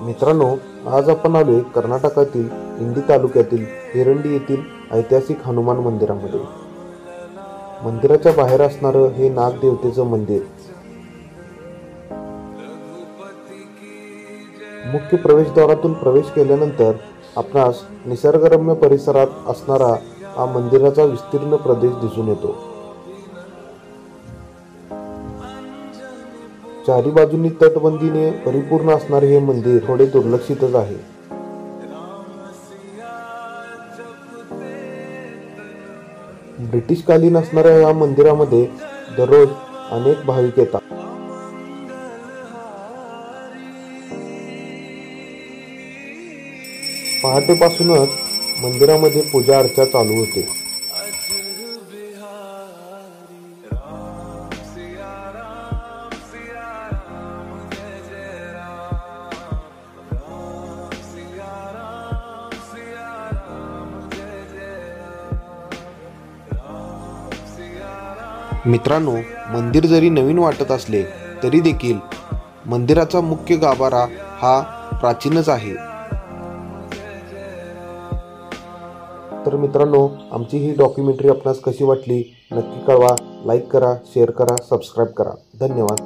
मित्रांनो, आज आपण आलोय कर्नाटकातील इंडी तालुक्यातील हिरंडी येथील ऐतिहासिक हनुमान मंदिरामध्ये। मंदिराच्या बाहेर असणारं हे नागदेवतेचं मंदिर मुख्य प्रवेशद्वारातून प्रवेश केल्यानंतर आपणास निसर्गरम्य परिसरात असणारा हा मंदिराचा विस्तीर्ण प्रदेश दिसून येतो। चारी बाजूंनी तटबंदीने परिपूर्ण असणारे हे मंदिर थोडे दुर्लक्षितच आहे। ब्रिटिशकालीन असणाऱ्या या मंदिरामध्ये दररोज अनेक भाविक येतात। पहाटेपासूनच मंदिरामध्ये पूजा अर्चा चालू होते। मित्रांनो, मंदिर जरी नवीन वाटत असले तरी देखील मंदिराचा मुख्य गाभारा हा प्राचीनच आहे। तर मित्रांनो, आमची ही डॉक्युमेंटरी आपणास कशी वाटली नक्की कळवा। लाईक करा, शेअर करा, सबस्क्राईब करा। धन्यवाद।